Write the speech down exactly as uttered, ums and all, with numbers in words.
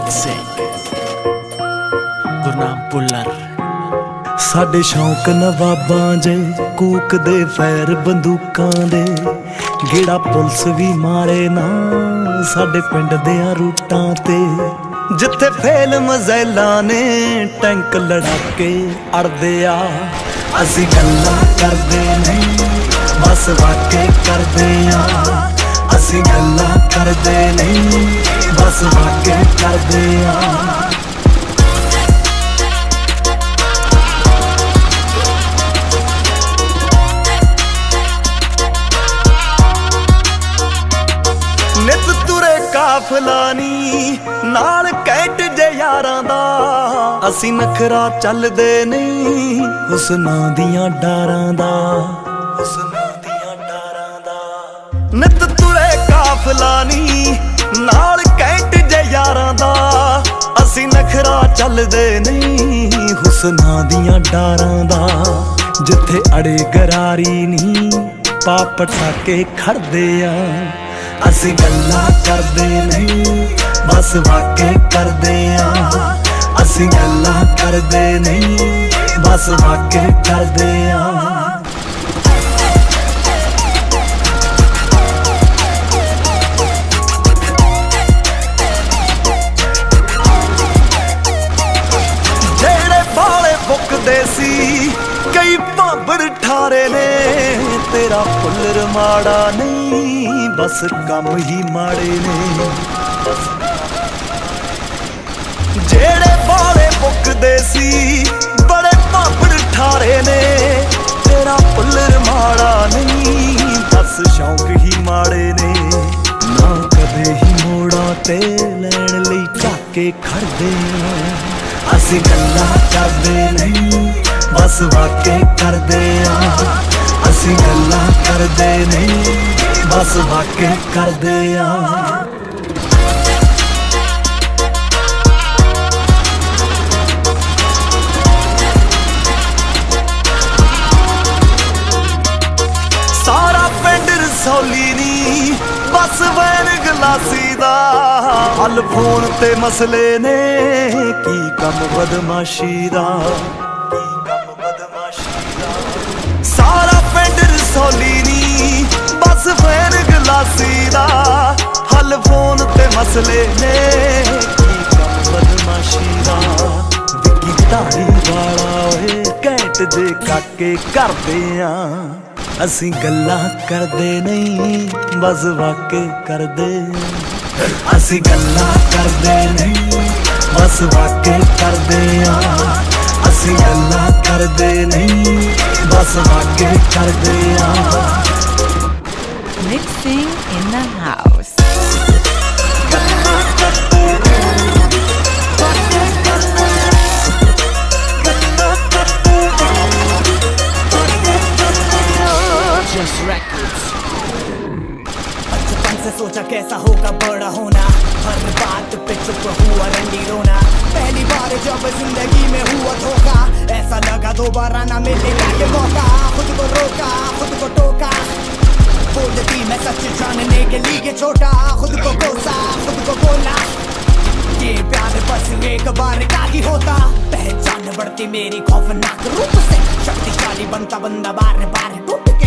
गुरनाम बhullar। साडे शौक नवाबां जे कूक दे फैर बंदूकां दे गेड़ा पुलिस भी मारे ना साडे पिंड देयां रूटां ते जिथे फेल मज़ैलां ने टैंक लड़ाके अड़दे आ असीं गल्लां करदे नहीं बस वाके करदे आ असीं गल्लां करदे नहीं बस वाके करदे आ। नित तुरे काफला नी नाल कैट जे यारां दा असीं नखरा चलदे नहीं हुस्नां दियां डारां दा हुस्नां दियां डारां दा। नित तुरे काफला नी नाल कैट जे यारां दा असीं नखरा चलदे नहीं हुस्नां दियां डारां दा। जिथे अड़े गरारी नी पाप ठाके खड़दे आ असीं गल्लां करदे नहीं बस वाके करदे आ असीं गल्लां करदे नहीं बस वाके करदे आ। जेड़े बाले बुकदे सी कई भांबड़ ठारे ने तेरा भुल्लर माड़ा नहीं बस कम ही माड़े ने। जेड़े बाले बुकदे सी बड़े भांबड़ ठारे ने तेरा भुल्लर माड़ा नहीं बस शौक ही माड़े ने। ना कदे ही मोड़ा ते लैण लई झाके खड़दे असीं गल्लां करदे नहीं बस वाके करदे आ असीं गल्लां करदे नहीं बस वाके करदे आ। सारा पिंड रसौली नी बस वैन गलासी दा हल फोन ते मसले ने की कम बदमाशी दा की कम बदमाशी दा। सारा पिंड रसौली नी बस वैन गलासी दा हल फोन ते मसले ने की कम बदमाशी दा। विकी धारी वाला ओए कैट जे काके करदे आ असीं गल्लां करदे नहीं बस वाके करदे असीं गल्लां करदे नहीं बस वाके करदे आ असीं गल्लां करदे नहीं बस वाके करदे आ। Mixing in the house. Just records। बचपन से सोचा कैसा होगा बड़ा होना हर बात पे चुप हुआ रंडी रोना पहली बार जब जिंदगी में हुआ धोखा ऐसा लगा दोबारा ना मिलेगा ये मौका। खुद को रोका खुद को टोका बोलती मैं सच जानने के लिए छोटा खुद को कोसा खुद को बोला ये प्यार बस एक बार का ही होता। पहचान बढ़ती मेरी खौफनाक रूप से शक्तिशाली बनता बंदा बार बार टूट